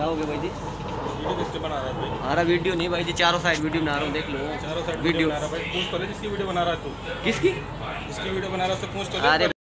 हो गया भाई जी? वीडियो किसके बना रहा है भाई? हमारा वीडियो नहीं भाई जी, चारों साइड वीडियो बना रहा हूँ, देख लो। चारों साइड वीडियो बना रहा है भाई, पूछ तो ले जिसकी वीडियो बना रहा है तू। किसकी? जिसकी वीडियो बना रहा है उससे पूछ तो ले। अरे